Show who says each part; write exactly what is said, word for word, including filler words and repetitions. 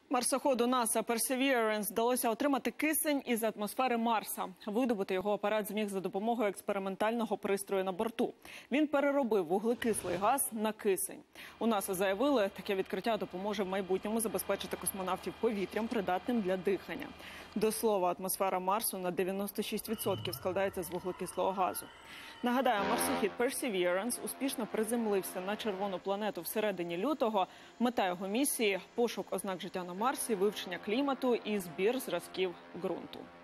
Speaker 1: Марсоходу НАСА Perseverance вдалося отримати кисень із атмосфери Марса. Видобути його апарат зміг за допомогою експериментального пристрою на борту. Він переробив вуглекислий газ на кисень. У НАСА заявили, таке відкриття допоможе в майбутньому забезпечити космонавтів повітрям, придатним для дихання. До слова, атмосфера Марсу на дев'яносто шість відсотків складається з вуглекислого газу. Нагадаю, марсохід Perseverance успішно приземлився на червону планету всередині лютого. Мета його місії – пошук ознак життя на Марсі, вивчення клімату і збір зразків ґрунту.